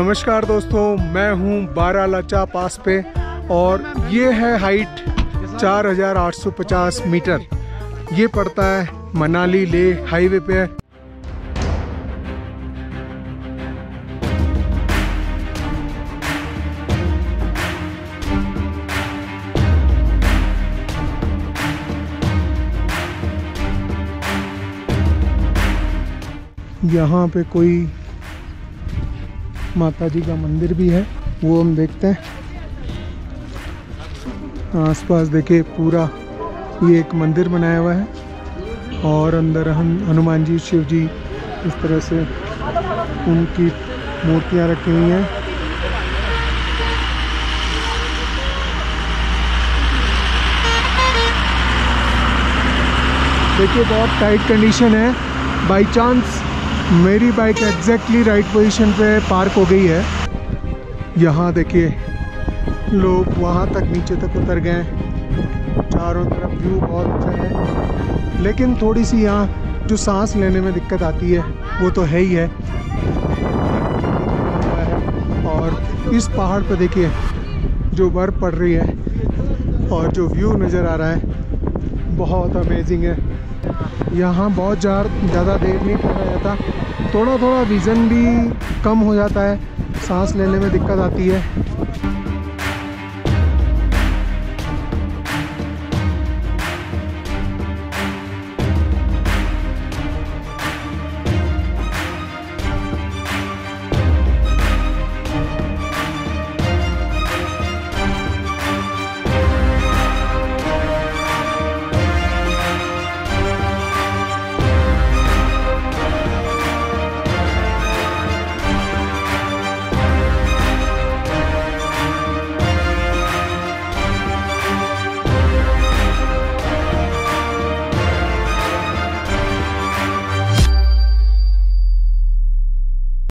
नमस्कार दोस्तों, मैं हूं बारालाचा पास पे और ये है हाइट 4850 मीटर। ये पड़ता है मनाली लेह हाईवे पे। यहाँ पे कोई माता जी का मंदिर भी है, वो हम देखते हैं। आसपास देखिए पूरा ये एक मंदिर बनाया हुआ है और अंदर हनुमान जी, शिव जी, इस तरह से उनकी मूर्तियां रखी हुई हैं। देखिए बहुत टाइट कंडीशन है। बाई चांस मेरी बाइक एग्जैक्टली राइट पोजीशन पे पार्क हो गई है। यहाँ देखिए लोग वहाँ तक नीचे तक उतर गए। चारों तरफ व्यू बहुत अच्छा है, लेकिन थोड़ी सी यहाँ जो सांस लेने में दिक्कत आती है वो तो है ही है। और इस पहाड़ पे देखिए जो बर्फ़ पड़ रही है और जो व्यू नज़र आ रहा है बहुत अमेजिंग है। यहाँ बहुत ज़्यादा देर नहीं ठहरा जाता, थोड़ा विज़न भी कम हो जाता है, सांस लेने में दिक्कत आती है।